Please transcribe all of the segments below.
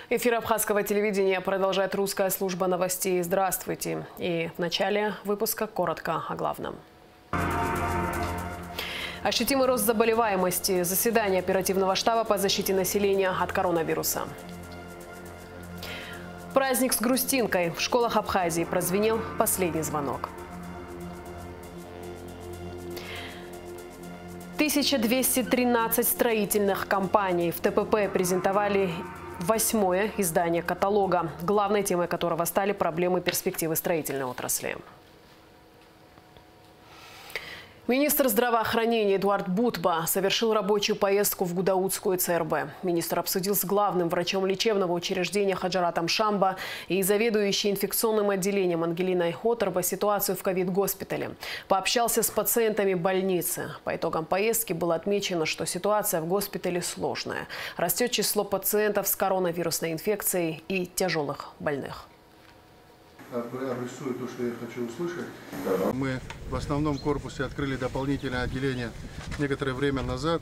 Эфир абхазского телевидения продолжает русская служба новостей. Здравствуйте. И в начале выпуска коротко о главном. Ощутимый рост заболеваемости. Заседание оперативного штаба по защите населения от коронавируса. Праздник с грустинкой. В школах Абхазии прозвенел последний звонок. 1213 строительных компаний в ТПП презентовали 8-е издание каталога, главной темой которого стали проблемы перспективы строительной отрасли. Министр здравоохранения Эдуард Бутба совершил рабочую поездку в Гудаутскую ЦРБ. Министр обсудил с главным врачом лечебного учреждения Хаджаратом Шамба и заведующей инфекционным отделением Ангелиной Хоторба ситуацию в ковид-госпитале. Пообщался с пациентами больницы. По итогам поездки было отмечено, что ситуация в госпитале сложная. Растет число пациентов с коронавирусной инфекцией и тяжелых больных. Обрисую то, что я хочу услышать. Мы в основном корпусе открыли дополнительное отделение некоторое время назад.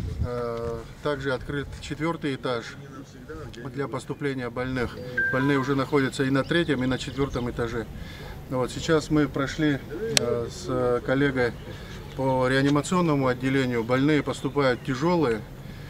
Также открыт 4-й этаж для поступления больных. Больные уже находятся и на 3-м, и на 4-м этаже. Вот сейчас мы прошли с коллегой по реанимационному отделению. Больные поступают тяжелые.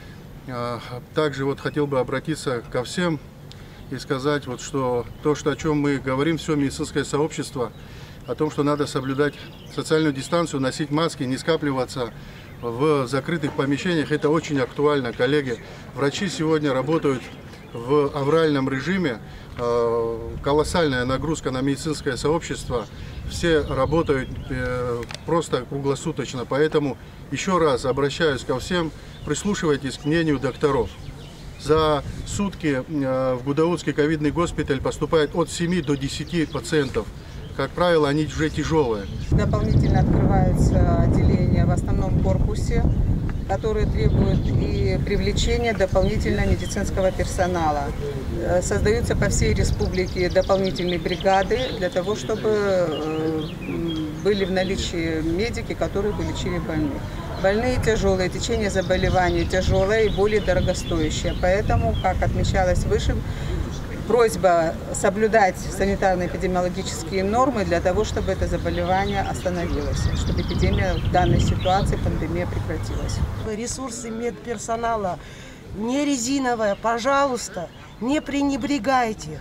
Также вот хотел бы обратиться ко всем и сказать, вот, что то, о чем мы говорим, все медицинское сообщество, о том, что надо соблюдать социальную дистанцию, носить маски, не скапливаться в закрытых помещениях, это очень актуально, коллеги. Врачи сегодня работают в авральном режиме, колоссальная нагрузка на медицинское сообщество, все работают просто круглосуточно, поэтому еще раз обращаюсь ко всем, прислушивайтесь к мнению докторов. За сутки в Гудаутский ковидный госпиталь поступает от 7 до 10 пациентов. Как правило, они уже тяжелые. Дополнительно открывается отделение в основном корпусе, которые требуют и привлечения дополнительного медицинского персонала. Создаются по всей республике дополнительные бригады для того, чтобы были в наличии медики, которые бы лечили больных. Больные тяжелые, течение заболеваний тяжелое и более дорогостоящее. Поэтому, как отмечалось выше, просьба соблюдать санитарно-эпидемиологические нормы для того, чтобы это заболевание остановилось, чтобы эпидемия в данной ситуации, пандемия прекратилась. Ресурсы медперсонала не резиновые, пожалуйста, не пренебрегайте.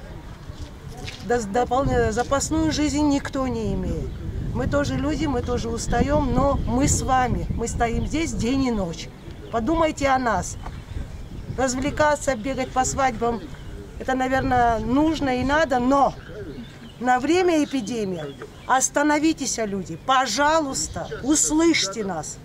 Запасную жизнь никто не имеет. Мы тоже люди, мы тоже устаем, но мы с вами. Мы стоим здесь день и ночь. Подумайте о нас. Развлекаться, бегать по свадьбам, это, наверное, нужно и надо, но на время эпидемии остановитесь, люди. Пожалуйста, услышьте нас.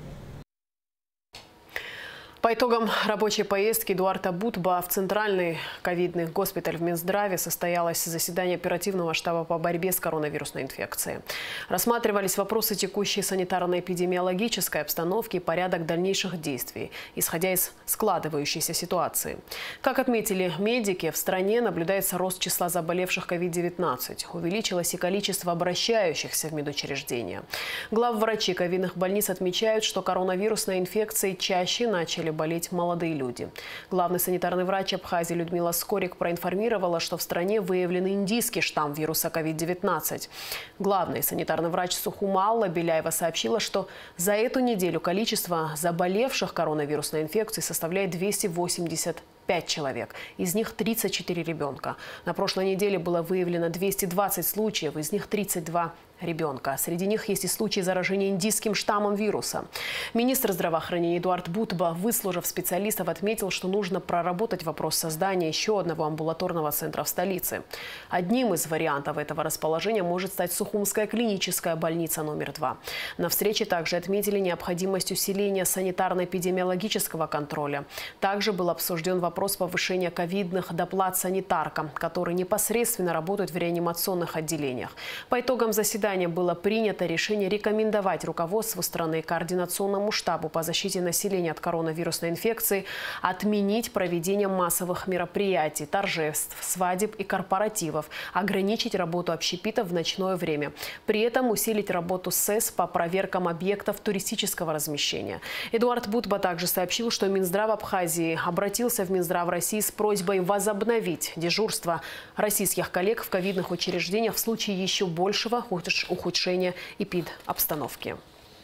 По итогам рабочей поездки Эдуарда Бутба в Центральный ковидный госпиталь в Минздраве состоялось заседание оперативного штаба по борьбе с коронавирусной инфекцией. Рассматривались вопросы текущей санитарно-эпидемиологической обстановки и порядок дальнейших действий, исходя из складывающейся ситуации. Как отметили медики, в стране наблюдается рост числа заболевших COVID-19. Увеличилось и количество обращающихся в медучреждения. Главврачи ковидных больниц отмечают, что коронавирусной инфекцией чаще начали болеть молодые люди. Главный санитарный врач Абхазии Людмила Скорик проинформировала, что в стране выявлен индийский штамм вируса COVID-19. Главный санитарный врач Сухума Алла Беляева сообщила, что за эту неделю количество заболевших коронавирусной инфекцией составляет 285 человек. Из них 34 ребенка. На прошлой неделе было выявлено 220 случаев, из них 32 ребенка. Среди них есть и случаи заражения индийским штаммом вируса. Министр здравоохранения Эдуард Бутба, выслушав специалистов, отметил, что нужно проработать вопрос создания еще одного амбулаторного центра в столице. Одним из вариантов этого расположения может стать Сухумская клиническая больница номер 2. На встрече также отметили необходимость усиления санитарно-эпидемиологического контроля. Также был обсужден вопрос повышения ковидных доплат санитаркам, которые непосредственно работают в реанимационных отделениях. По итогам заседания заседания было принято решение рекомендовать руководству страны и Координационному штабу по защите населения от коронавирусной инфекции отменить проведение массовых мероприятий, торжеств, свадеб и корпоративов, ограничить работу общепитов в ночное время. При этом усилить работу СЭС по проверкам объектов туристического размещения. Эдуард Бутба также сообщил, что Минздрав Абхазии обратился в Минздрав России с просьбой возобновить дежурство российских коллег в ковидных учреждениях в случае еще большего ухудшения эпидобстановки.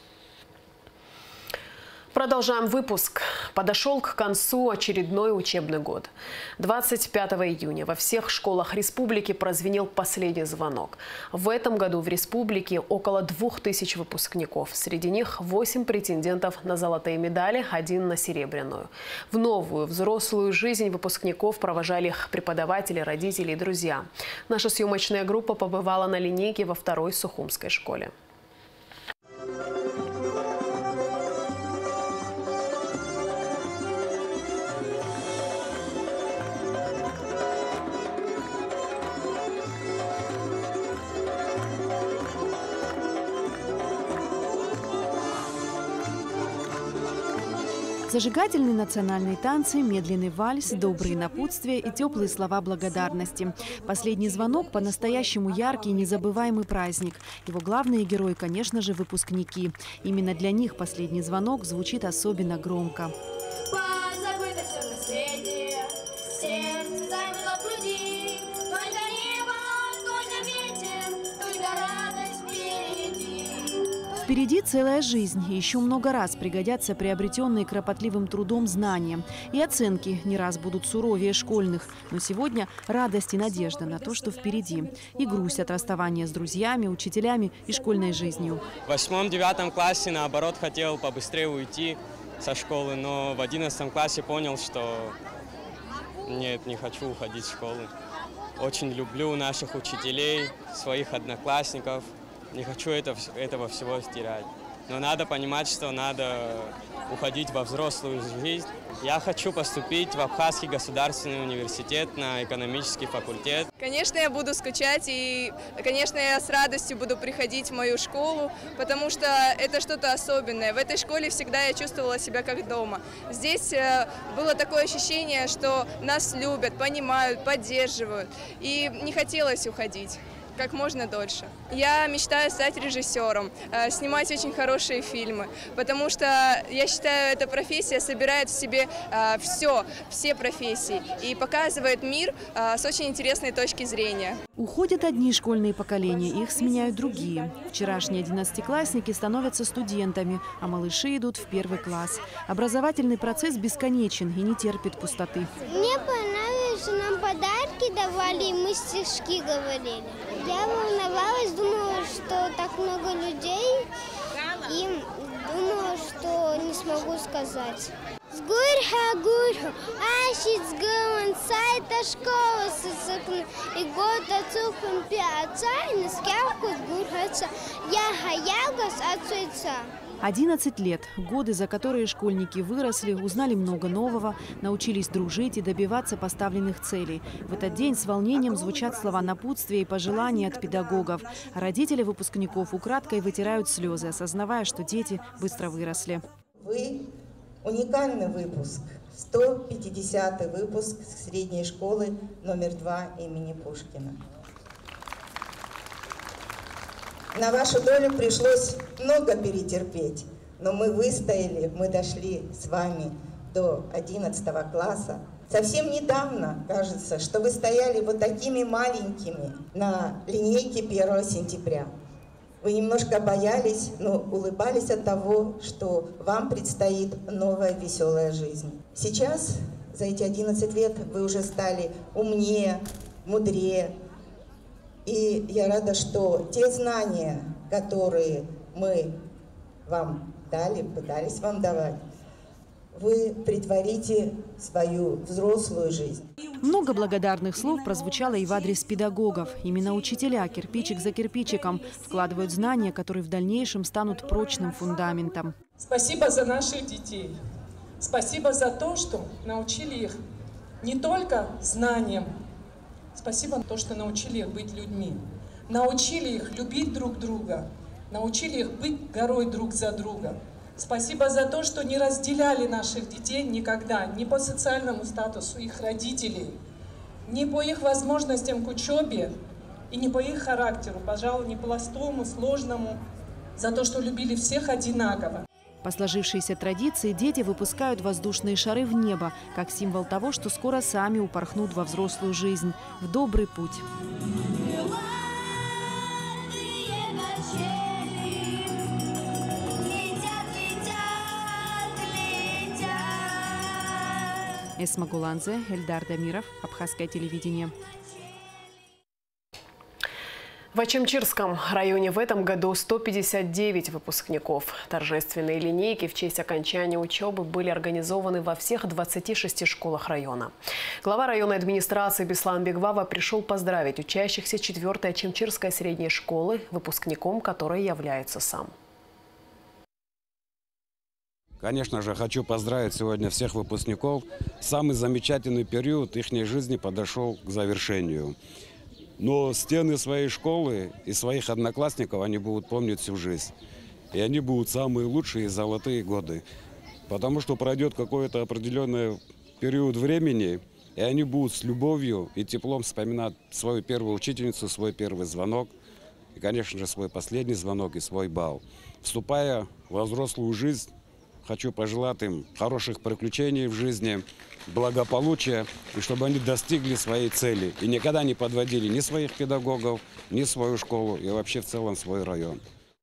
Продолжаем выпуск. Подошел к концу очередной учебный год. 25 июня во всех школах республики прозвенел последний звонок. В этом году в республике около 2000 выпускников. Среди них 8 претендентов на золотые медали, 1 на серебряную. В новую взрослую жизнь выпускников провожали их преподаватели, родители и друзья. Наша съемочная группа побывала на линейке во 2-й Сухумской школе. Зажигательные национальные танцы, медленный вальс, добрые напутствия и теплые слова благодарности. Последний звонок – по-настоящему яркий и незабываемый праздник. Его главные герои, конечно же, выпускники. Именно для них последний звонок звучит особенно громко. Впереди целая жизнь, и еще много раз пригодятся приобретенные кропотливым трудом знания. И оценки не раз будут суровее школьных. Но сегодня радость и надежда на то, что впереди. И грусть от расставания с друзьями, учителями и школьной жизнью. В 8-9 классе, наоборот, хотел побыстрее уйти со школы, но в 11 классе понял, что нет, не хочу уходить из школы. Очень люблю наших учителей, своих одноклассников. Не хочу этого всего стирать. Но надо понимать, что надо уходить во взрослую жизнь. Я хочу поступить в Абхазский государственный университет на экономический факультет. Конечно, я буду скучать и, конечно, я с радостью буду приходить в мою школу, потому что это что-то особенное. В этой школе всегда я чувствовала себя как дома. Здесь было такое ощущение, что нас любят, понимают, поддерживают. И не хотелось уходить как можно дольше. Я мечтаю стать режиссером, снимать очень хорошие фильмы, потому что я считаю, эта профессия собирает в себе все профессии и показывает мир с очень интересной точки зрения. Уходят одни школьные поколения, их сменяют другие. Вчерашние 11-классники становятся студентами, а малыши идут в 1 класс. Образовательный процесс бесконечен и не терпит пустоты. Мне понравилось, что нам подарки давали, и мы стишки говорили. Я волновалась, думала, что так много людей, и думала, что не смогу сказать. Сгурха-гурху, ашиц гыман, сайта школа сысыкны, и год отцухам пиаца, и наскявку сгурхаца, я хаягас отцуйца. 11 лет – годы, за которые школьники выросли, узнали много нового, научились дружить и добиваться поставленных целей. В этот день с волнением звучат слова напутствия и пожелания от педагогов. А родители выпускников украдкой вытирают слезы, осознавая, что дети быстро выросли. Вы – уникальный выпуск, 150-й выпуск средней школы номер 2 имени Пушкина. На вашу долю пришлось много перетерпеть, но мы выстояли, мы дошли с вами до 11 класса. Совсем недавно, кажется, что вы стояли вот такими маленькими на линейке 1 сентября. Вы немножко боялись, но улыбались от того, что вам предстоит новая веселая жизнь. Сейчас, за эти 11 лет, вы уже стали умнее, мудрее. И я рада, что те знания, которые мы вам дали, пытались вам давать, вы претворите в свою взрослую жизнь. Много благодарных слов прозвучало и в адрес педагогов. Именно учителя кирпичик за кирпичиком вкладывают знания, которые в дальнейшем станут прочным фундаментом. Спасибо за наших детей. Спасибо за то, что научили их не только знаниям, спасибо за то, что научили их быть людьми. научили их любить друг друга, научили их быть горой друг за друга. Спасибо за то, что не разделяли наших детей никогда, ни по социальному статусу их родителей, ни по их возможностям к учебе и не по их характеру, пожалуй, не простому, сложному, за то, что любили всех одинаково. По сложившейся традиции дети выпускают воздушные шары в небо, как символ того, что скоро сами упорхнут во взрослую жизнь, в добрый путь. Эсма Гуланзе, Эльдар Дамиров, Абхазское телевидение. В Ачимчирском районе в этом году 159 выпускников. Торжественные линейки в честь окончания учебы были организованы во всех 26 школах района. Глава районной администрации Беслан Бегвава пришел поздравить учащихся 4-й Ачимчирской средней школы, выпускником которой является сам. Конечно же, хочу поздравить сегодня всех выпускников. Самый замечательный период их жизни подошел к завершению. Но стены своей школы и своих одноклассников они будут помнить всю жизнь. И они будут самые лучшие и золотые годы. Потому что пройдет какой-то определенный период времени, и они будут с любовью и теплом вспоминать свою первую учительницу, свой первый звонок. И, конечно же, свой последний звонок и свой бал. Вступая во взрослую жизнь, хочу пожелать им хороших приключений в жизни, благополучия, и чтобы они достигли своей цели и никогда не подводили ни своих педагогов, ни свою школу и вообще в целом свой район.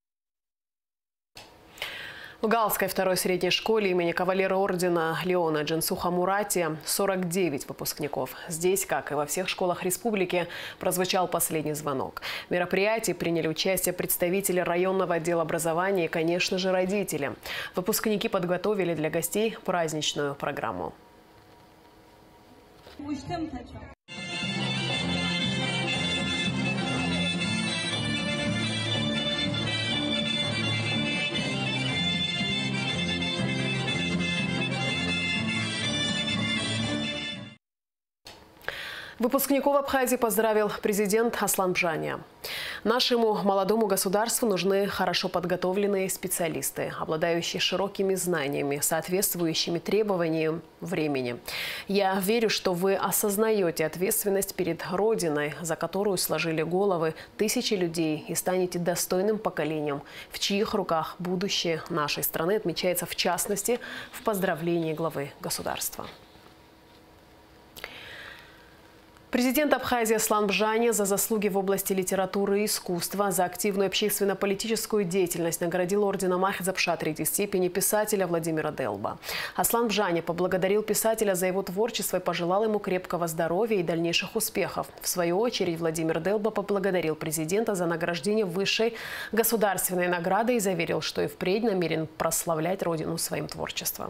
В Галской второй средней школе имени кавалера ордена Леона Джинсуха Мурати 49 выпускников. Здесь, как и во всех школах республики, прозвучал последний звонок. В мероприятии приняли участие представители районного отдела образования и, конечно же, родители. Выпускники подготовили для гостей праздничную программу. Выпускников Абхазии поздравил президент Аслан Бжания. Нашему молодому государству нужны хорошо подготовленные специалисты, обладающие широкими знаниями, соответствующими требованиям времени. Я верю, что вы осознаете ответственность перед Родиной, за которую сложили головы тысячи людей, и станете достойным поколением, в чьих руках будущее нашей страны, отмечается в частности в поздравлении главы государства. Президент Абхазии Аслан Бжания за заслуги в области литературы и искусства, за активную общественно-политическую деятельность наградил орденом Ахзапша третьей степени писателя Владимира Делба. Аслан Бжания поблагодарил писателя за его творчество и пожелал ему крепкого здоровья и дальнейших успехов. В свою очередь Владимир Делба поблагодарил президента за награждение высшей государственной награды и заверил, что и впредь намерен прославлять родину своим творчеством.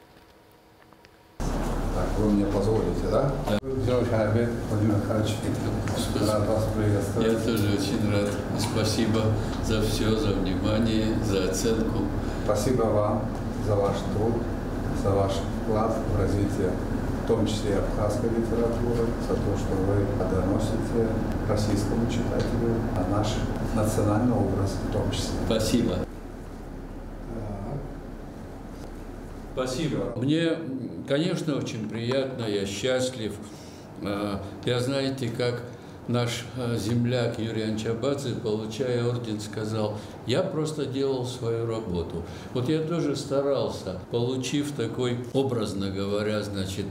Вы мне позволите, да? Владимир Михайлович, рад вас приветствовать. Я тоже очень рад. Спасибо за все, за внимание, за оценку. Спасибо вам за ваш труд, за ваш вклад в развитие, в том числе абхазской литературы, за то, что вы доносите российскому читателю наш национальный образ в том числе. Спасибо. Спасибо. Мне, конечно, очень приятно, я счастлив. Я, знаете, как наш земляк Юрий Анчабадзе, получая орден, сказал: я просто делал свою работу. Вот я тоже старался, получив такой, образно говоря, значит,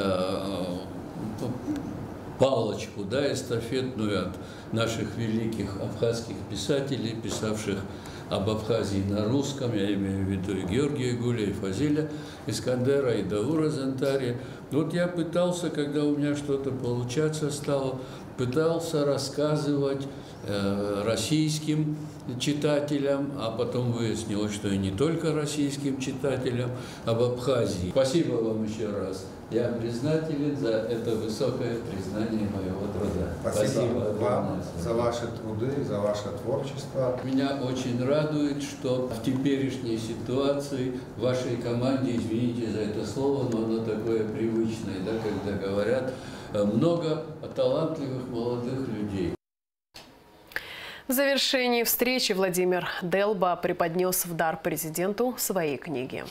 палочку, да, эстафетную от наших великих абхазских писателей, писавших об Абхазии на русском, я имею в виду и Георгия Гуля, и Фазиля Искандера, и Даура Зантари. Вот я пытался, когда у меня что-то получаться стало, пытался рассказывать российским читателям, а потом выяснилось, что и не только российским читателям, об Абхазии. Спасибо вам еще раз. Я признателен за это высокое признание моего труда. Спасибо вам за ваши труды, за ваше творчество. Меня очень радует, что в теперешней ситуации в вашей команде, извините за это слово, но оно такое привычное, да, когда говорят, много талантливых молодых людей. В завершении встречи Владимир Делба преподнес в дар президенту свои книги.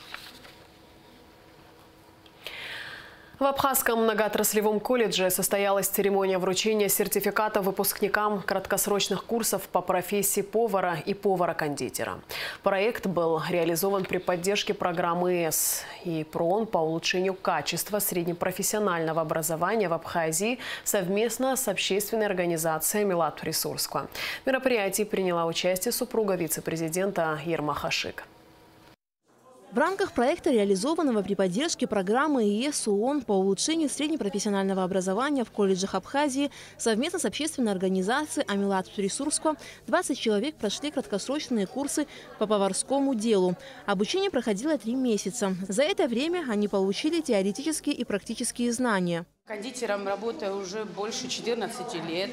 В Абхазском многоотраслевом колледже состоялась церемония вручения сертификата выпускникам краткосрочных курсов по профессии повара и повара-кондитера. Проект был реализован при поддержке программы ЭС и ПРООН по улучшению качества среднепрофессионального образования в Абхазии совместно с общественной организацией «Милат Присурского». В мероприятии приняла участие супруга вице-президента Ирма Хашик. В рамках проекта, реализованного при поддержке программы ЕС ООН по улучшению среднепрофессионального образования в колледжах Абхазии, совместно с общественной организацией «Милат Присурского» 20 человек прошли краткосрочные курсы по поварскому делу. Обучение проходило 3 месяца. За это время они получили теоретические и практические знания. Кондитером работаю уже больше 14 лет.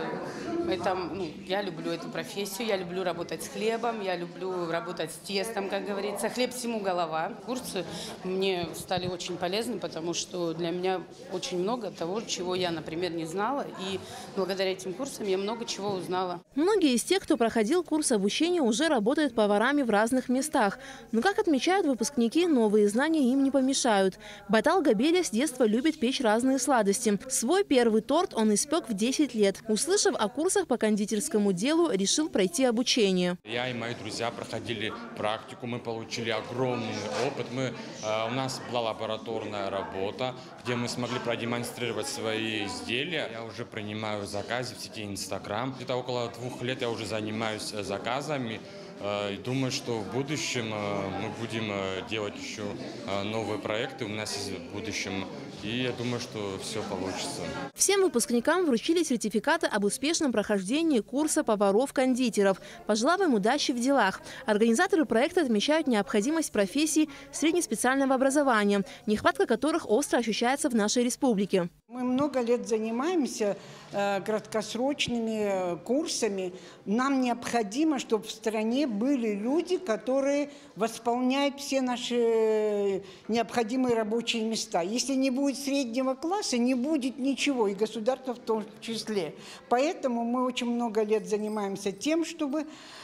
Я люблю эту профессию, я люблю работать с хлебом, я люблю работать с тестом, как говорится. Хлеб всему голова. Курсы мне стали очень полезны, потому что для меня очень много того, чего я, например, не знала. И благодаря этим курсам я много чего узнала. Многие из тех, кто проходил курс обучения, уже работают поварами в разных местах. Но, как отмечают выпускники, новые знания им не помешают. Батал Габеля с детства любит печь разные сладости. Свой первый торт он испек в 10 лет. Услышав о курсах по кондитерскому делу, решил пройти обучение. Я и мои друзья проходили практику, мы получили огромный опыт. У нас была лабораторная работа, где мы смогли продемонстрировать свои изделия. Я уже принимаю заказы в сети Instagram. Где-то около 2 лет я уже занимаюсь заказами. И думаю, что в будущем мы будем делать еще новые проекты. У нас есть в будущем. И я думаю, что все получится. Всем выпускникам вручили сертификаты об успешном прохождении курса поваров-кондитеров. Пожелав им удачи в делах. Организаторы проекта отмечают необходимость профессий среднеспециального образования, нехватка которых остро ощущается в нашей республике. Мы много лет занимаемся краткосрочными курсами. Нам необходимо, чтобы в стране были люди, которые восполняют все наши необходимые рабочие места. Если не будет среднего класса, не будет ничего, и государства в том числе. Поэтому мы очень много лет занимаемся тем, чтобы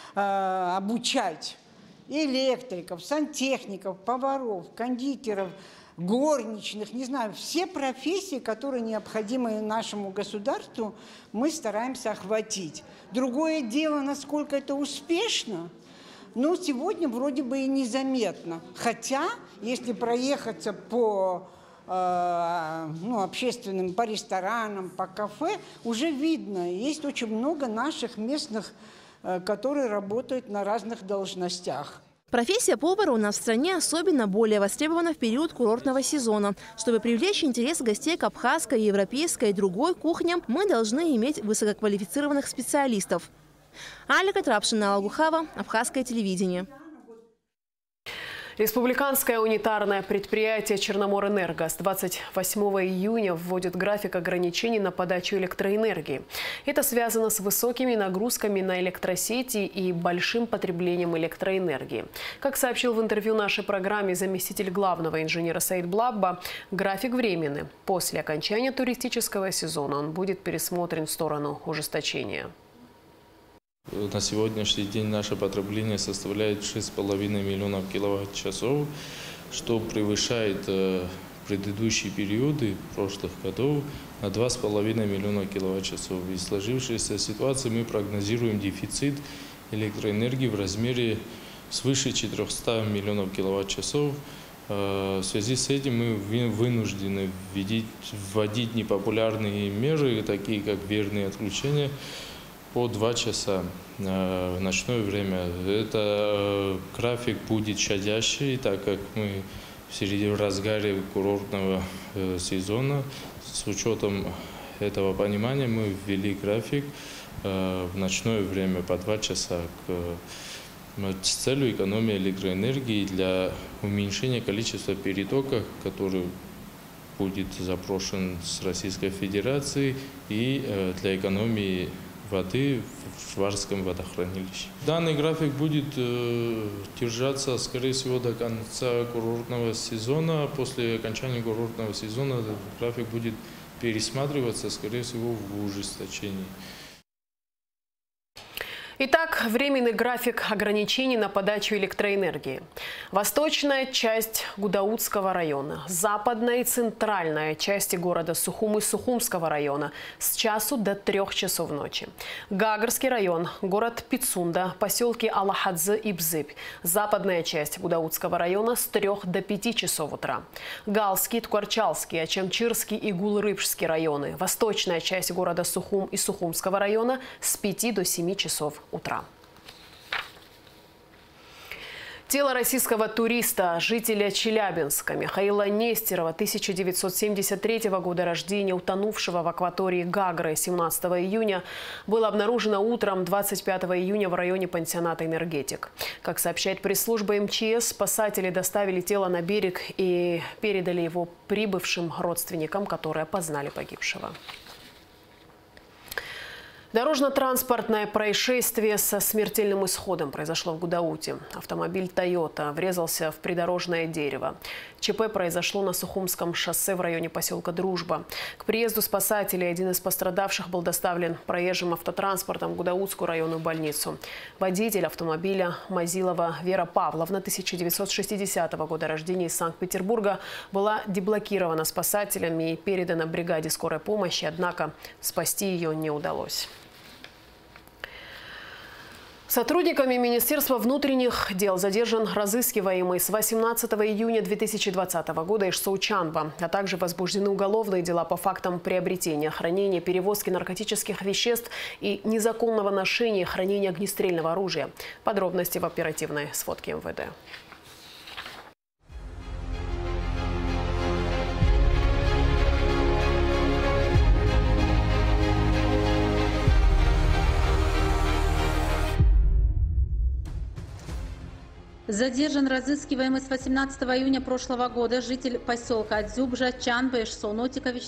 обучать электриков, сантехников, поваров, кондитеров, горничных, не знаю, все профессии, которые необходимы нашему государству, мы стараемся охватить. Другое дело, насколько это успешно, но сегодня вроде бы и незаметно. Хотя, если проехаться по общественным, по ресторанам, по кафе, уже видно, есть очень много наших местных, которые работают на разных должностях. Профессия повара у нас в стране особенно более востребована в период курортного сезона. Чтобы привлечь интерес гостей к абхазской, европейской и другой кухням, мы должны иметь высококвалифицированных специалистов. Алика Трапшина, Алгухава, Абхазское телевидение. Республиканское унитарное предприятие «Черноморэнерго» с 28 июня вводит график ограничений на подачу электроэнергии. Это связано с высокими нагрузками на электросети и большим потреблением электроэнергии. Как сообщил в интервью нашей программе заместитель главного инженера Саид Блабба, график временный. После окончания туристического сезона он будет пересмотрен в сторону ужесточения. На сегодняшний день наше потребление составляет 6,5 миллионов киловатт-часов, что превышает предыдущие периоды прошлых годов на 2,5 миллиона киловатт-часов. В сложившейся ситуации мы прогнозируем дефицит электроэнергии в размере свыше 400 миллионов киловатт-часов. В связи с этим мы вынуждены вводить непопулярные меры, такие как верные отключения, по 2 часа в ночное время. Это график будет щадящий, так как мы в разгаре курортного сезона. С учетом этого понимания мы ввели график в ночное время по 2 часа с целью экономии электроэнергии для уменьшения количества перетока, который будет запрошен с Российской Федерации, и для экономии воды в Шварском водохранилище. Данный график будет держаться, скорее всего, до конца курортного сезона. После окончания курортного сезона этот график будет пересматриваться, скорее всего, в ужесточении. Итак, временный график ограничений на подачу электроэнергии. Восточная часть Гудаутского района, западная и центральная части города Сухум и Сухумского района с часу до 3 часов ночи. Гагарский район, город Пицунда, поселки Алахадзе и Бзыбь. Западная часть Гудаутского района с 3 до 5 часов утра. Галский, Ткварчалский, Ачамчирский и Гулрыбжский районы. Восточная часть города Сухум и Сухумского района с 5 до 7 часов утра. Тело российского туриста, жителя Челябинска Михаила Нестерова, 1973 года рождения, утонувшего в акватории Гагры 17 июня, было обнаружено утром 25 июня в районе пансионата «Энергетик». Как сообщает пресс-служба МЧС, спасатели доставили тело на берег и передали его прибывшим родственникам, которые опознали погибшего. Дорожно-транспортное происшествие со смертельным исходом произошло в Гудауте. Автомобиль «Тойота» врезался в придорожное дерево. ЧП произошло на Сухумском шоссе в районе поселка Дружба. К приезду спасателей один из пострадавших был доставлен проезжим автотранспортом в Гудаутскую районную больницу. Водитель автомобиля Мазилова Вера Павловна, 1960 года рождения, из Санкт-Петербурга, была деблокирована спасателями и передана бригаде скорой помощи, однако спасти ее не удалось. Сотрудниками Министерства внутренних дел задержан разыскиваемый с 18 июня 2020 года Ишсоу Чанба, а также возбуждены уголовные дела по фактам приобретения, хранения, перевозки наркотических веществ и незаконного ношения и хранения огнестрельного оружия. Подробности в оперативной сводке МВД. Задержан разыскиваемый с 18 июня прошлого года житель поселка Адзюбжа Чанба Ишсоу Нотикович,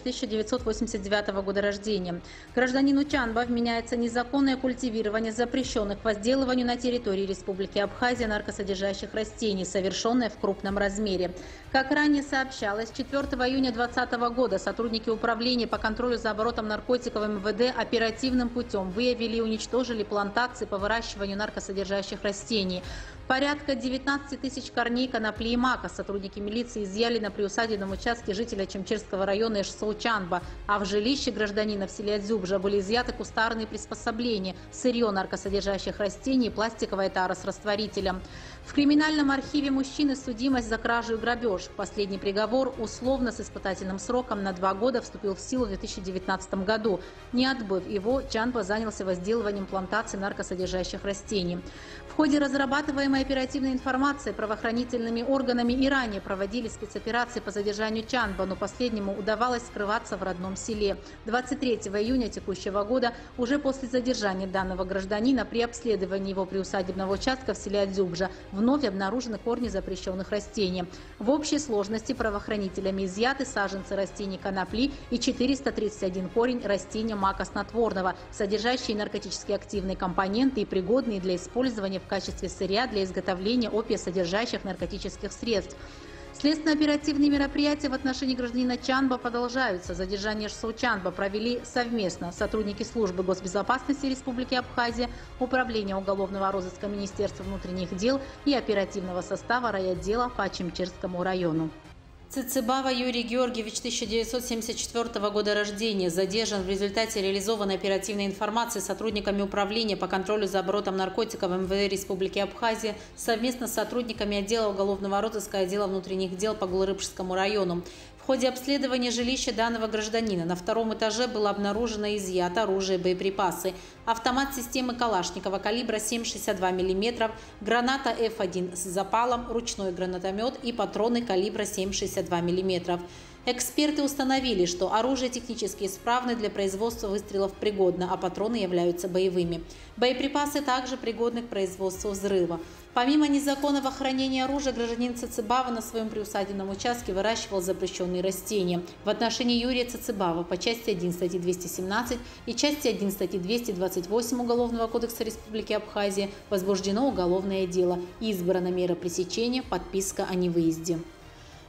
1989 года рождения. Гражданину Чанба вменяется незаконное культивирование запрещенных к возделыванию на территории Республики Абхазия наркосодержащих растений, совершенное в крупном размере. Как ранее сообщалось, 4 июня 2020 года сотрудники управления по контролю за оборотом наркотиков МВД оперативным путем выявили и уничтожили плантации по выращиванию наркосодержащих растений. Порядка 19 тысяч корней конопли и мака сотрудники милиции изъяли на приусадебном участке жителя Чемчирского района Ишсоу Чанба, а в жилище гражданина в селе Адзюбжа были изъяты кустарные приспособления, сырье наркосодержащих растений и пластиковая тара с растворителем. В криминальном архиве мужчины судимость за кражу и грабеж. Последний приговор условно с испытательным сроком на 2 года вступил в силу в 2019 году. Не отбыв его, Чанба занялся возделыванием плантаций наркосодержащих растений. В ходе разрабатываемой оперативной информации правоохранительными органами и ранее проводили спецоперации по задержанию Чанба, но последнему удавалось скрываться в родном селе. 23 июня текущего года, уже после задержания данного гражданина, при обследовании его приусадебного участка в селе Адзюбжа вновь обнаружены корни запрещенных растений. В общей сложности правоохранителями изъяты саженцы растений конопли и 431 корень растения мака снотворного, содержащие наркотически активные компоненты и пригодные для использования в качестве сырья для изготовления опиосодержащих наркотических средств. Следственно-оперативные мероприятия в отношении гражданина Чанба продолжаются. Задержание Ишсоу Чанба провели совместно сотрудники службы госбезопасности Республики Абхазия, Управления уголовного розыска Министерства внутренних дел и оперативного состава райотдела по Ачамчирскому району. Цицибава Юрий Георгиевич, 1974 года рождения, задержан в результате реализованной оперативной информации сотрудниками Управления по контролю за оборотом наркотиков МВД Республики Абхазия совместно с сотрудниками отдела уголовного розыска и отдела внутренних дел по Гулрыбжскому району. В ходе обследования жилища данного гражданина на 2-м этаже было обнаружено и изъято оружие и боеприпасы, автомат системы Калашникова калибра 7,62 мм, граната F1 с запалом, ручной гранатомет и патроны калибра 7,62 мм. Эксперты установили, что оружие технически исправно для производства выстрелов пригодно, а патроны являются боевыми. Боеприпасы также пригодны к производству взрыва. Помимо незаконного хранения оружия, гражданин Цицибава на своем приусадебном участке выращивал запрещенные растения. В отношении Юрия Цицибава по части 1 статьи 217 и части 1 статьи 228 Уголовного кодекса Республики Абхазия возбуждено уголовное дело и избрана мера пресечения – подписка о невыезде.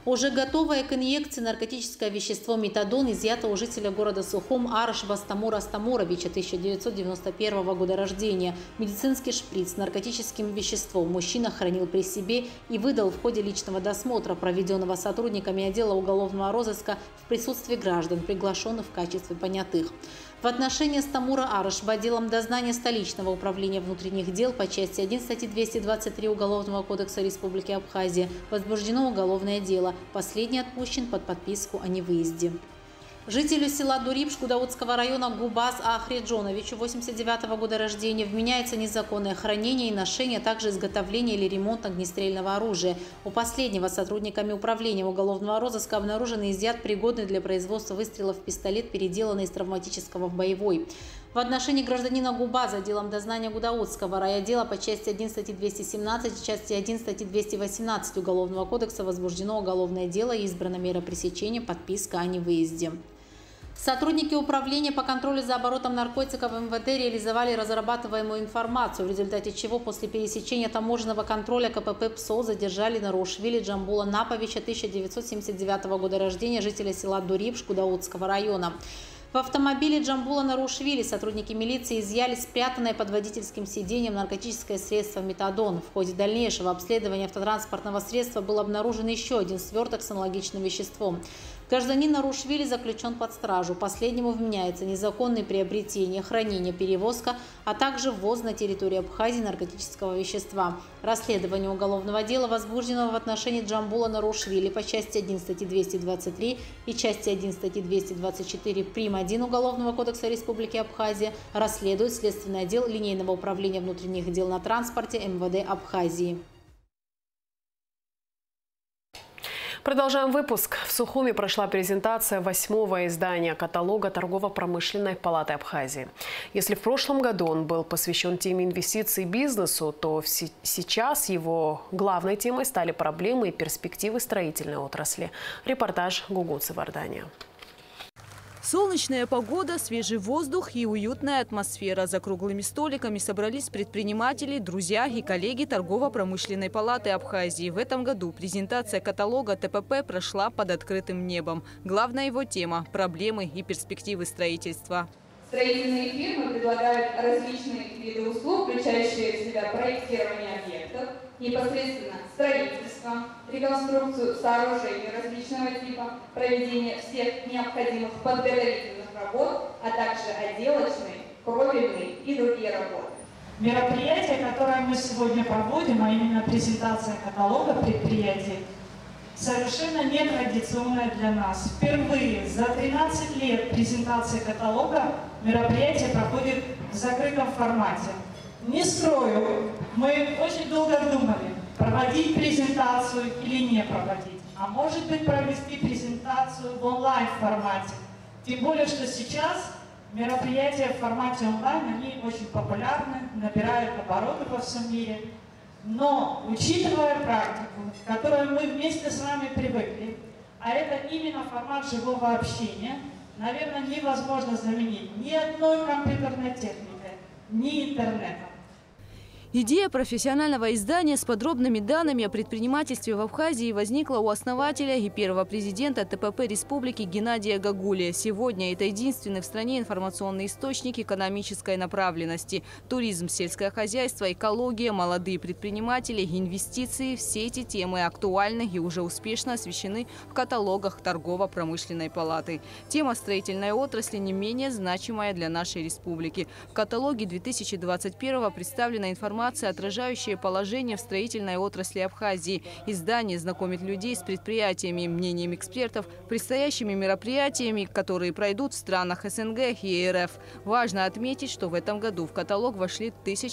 Уже готовое к инъекции наркотическое вещество метадон изъято у жителя города Сухум Арыш Бастамура Астамуровича, 1991 года рождения. Медицинский шприц с наркотическим веществом мужчина хранил при себе и выдал в ходе личного досмотра, проведенного сотрудниками отдела уголовного розыска в присутствии граждан, приглашенных в качестве понятых. В отношении Астамура Арышба делом дознания столичного управления внутренних дел по части 1 статьи 223 Уголовного кодекса Республики Абхазия возбуждено уголовное дело. Последний отпущен под подписку о невыезде. Жителю села Дурипш Гудаутского района Губаз Ахриджоновичу, 1989 года рождения, вменяется незаконное хранение и ношение, а также изготовление или ремонт огнестрельного оружия. У последнего сотрудниками управления уголовного розыска обнаружен и изъят пригодный для производства выстрелов пистолет, переделанный из травматического в боевой. В отношении гражданина Губаза делом дознания Гудаутского райотдела по части 1 статьи 217 и части 1 статьи 218 Уголовного кодекса возбуждено уголовное дело и избрана мера пресечения, подписка о невыезде. Сотрудники управления по контролю за оборотом наркотиков МВД реализовали разрабатываемую информацию, в результате чего после пересечения таможенного контроля КПП ПСО задержали Нарушвили Джамбула Наповича, 1979 года рождения, жителя села Дурипш Гудаутского района. В автомобиле Джамбула Нарушвили сотрудники милиции изъяли спрятанное под водительским сиденьем наркотическое средство метадон. В ходе дальнейшего обследования автотранспортного средства был обнаружен еще один сверток с аналогичным веществом. Гражданин Нарушвили заключен под стражу. Последнему вменяется незаконное приобретение, хранение, перевозка, а также ввоз на территорию Абхазии наркотического вещества. Расследование уголовного дела возбуждено в отношении Джамбула Нарушвили по части 1 статьи 223 и части 1 статьи 224 прим. 1 Уголовного кодекса Республики Абхазия расследует Следственный отдел Линейного управления внутренних дел на транспорте МВД Абхазии. Продолжаем выпуск. В Сухуми прошла презентация 8-го издания каталога Торгово-промышленной палаты Абхазии. Если в прошлом году он был посвящен теме инвестиций и бизнесу, то сейчас его главной темой стали проблемы и перспективы строительной отрасли. Репортаж Гугуцы Вардания. Солнечная погода, свежий воздух и уютная атмосфера. За круглыми столиками собрались предприниматели, друзья и коллеги Торгово-промышленной палаты Абхазии. В этом году презентация каталога ТПП прошла под открытым небом. Главная его тема – проблемы и перспективы строительства. Строительные фирмы предлагают различные виды услуг, включающие в себя проектирование объектов, непосредственно строительство, реконструкцию сооружений различного типа, проведение всех необходимых подготовительных работ, а также отделочные, кровельные и другие работы. Мероприятие, которое мы сегодня проводим, а именно презентация каталога предприятий, совершенно нетрадиционное для нас. Впервые за 13 лет презентации каталога мероприятие проходит в закрытом формате. Не скрою, мы очень долго думали, проводить презентацию или не проводить. А может быть, провести презентацию в онлайн-формате. Тем более, что сейчас мероприятия в формате онлайн, они очень популярны, набирают обороты во всем мире. Но, учитывая практику, к которой мы вместе с вами привыкли, а это именно формат живого общения, наверное, невозможно заменить ни одной компьютерной техникой, ни интернетом. Идея профессионального издания с подробными данными о предпринимательстве в Абхазии возникла у основателя и первого президента ТПП Республики Геннадия Гагулия. Сегодня это единственный в стране информационный источник экономической направленности. Туризм, сельское хозяйство, экология, молодые предприниматели, инвестиции – все эти темы актуальны и уже успешно освещены в каталогах Торгово-промышленной палаты. Тема строительной отрасли не менее значимая для нашей республики. В каталоге 2021 представлена информация, отражающая положение в строительной отрасли Абхазии. Издание знакомит людей с предприятиями, мнением экспертов, предстоящими мероприятиями, которые пройдут в странах СНГ и РФ. Важно отметить, что в этом году в каталог вошли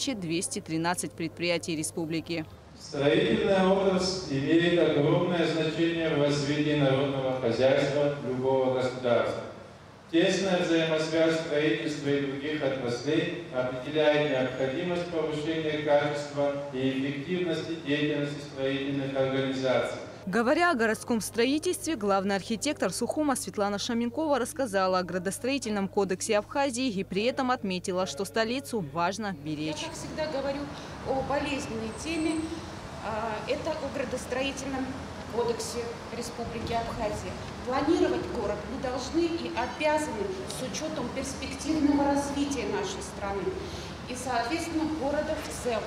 1213 предприятий республики. Строительная отрасль имеет огромное значение в развитии народного хозяйства любого государства. Тесная взаимосвязь строительства и других отраслей определяет необходимость повышения качества и эффективности деятельности строительных организаций. Говоря о городском строительстве, главный архитектор Сухума Светлана Шаменкова рассказала о градостроительном кодексе Абхазии и при этом отметила, что столицу важно беречь. Я, как всегда, говорю о болезненной теме. Это о градостроительном кодексе Республики Абхазия. Планировать город мы должны и обязаны с учетом перспективного развития нашей страны и, соответственно, города в целом.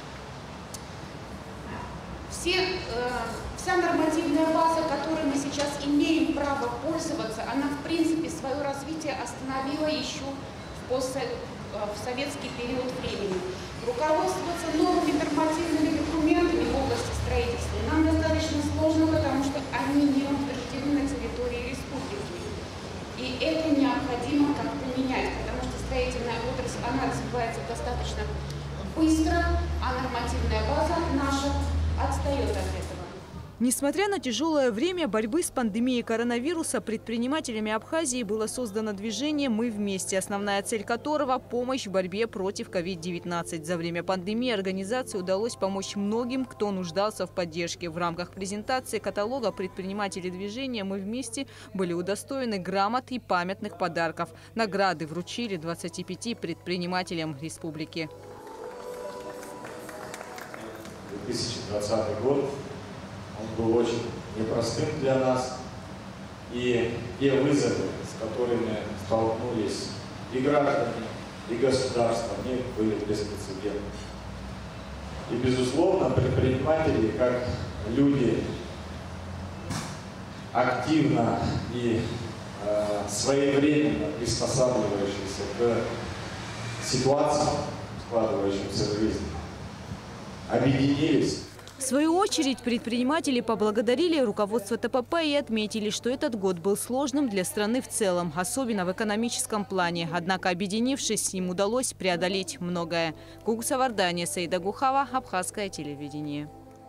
Вся нормативная база, которой мы сейчас имеем право пользоваться, она в принципе свое развитие остановила еще в советский период времени. Руководствоваться новыми нормативными документами в области строительства нам достаточно сложно, потому что они не утверждены на территории республики. И это необходимо как-то менять, потому что строительная отрасль, она развивается достаточно быстро, а нормативная база наша отстает от этого. Несмотря на тяжелое время борьбы с пандемией коронавируса, предпринимателями Абхазии было создано движение «Мы вместе», основная цель которого – помощь в борьбе против COVID-19. За время пандемии организации удалось помочь многим, кто нуждался в поддержке. В рамках презентации каталога предприниматели движения «Мы вместе» были удостоены грамот и памятных подарков. Награды вручили 25 предпринимателям республики. 2020 год. Он был очень непростым для нас, и те вызовы, с которыми столкнулись и граждане, и государство, они были беспрецедентны. И, безусловно, предприниматели, как люди активно и своевременно приспосабливающиеся к ситуациям, складывающимся в жизни, объединились. В свою очередь предприниматели поблагодарили руководство ТПП и отметили, что этот год был сложным для страны в целом, особенно в экономическом плане. Однако, объединившись, им удалось преодолеть многое. Гугса Вардания, Саида Гухава, Абхазское телевидение.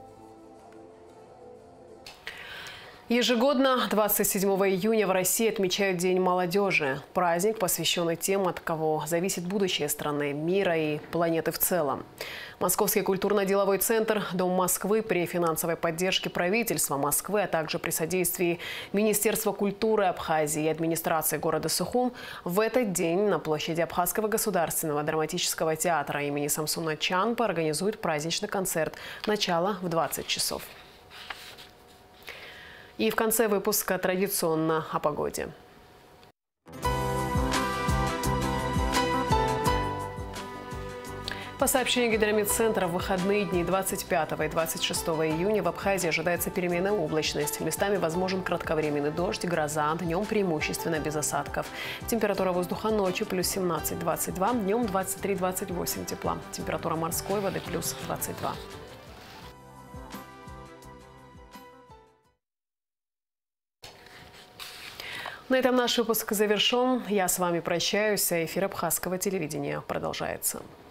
Ежегодно 27 июня в России отмечают День молодежи. Праздник, посвященный тем, от кого зависит будущее страны, мира и планеты в целом. Московский культурно-деловой центр «Дом Москвы» при финансовой поддержке правительства Москвы, а также при содействии Министерства культуры Абхазии и администрации города Сухум в этот день на площади Абхазского государственного драматического театра имени Самсуна Чанпа организуют праздничный концерт. Начало в 20 часов. И в конце выпуска традиционно о погоде. По сообщению Гидромедцентра, в выходные дни 25 и 26 июня в Абхазии ожидается переменная облачность. Местами возможен кратковременный дождь, гроза, днем преимущественно без осадков. Температура воздуха ночью плюс 17-22, днем 23-28 тепла. Температура морской воды плюс 22. На этом наш выпуск завершен. Я с вами прощаюсь, а эфир Абхазского телевидения продолжается.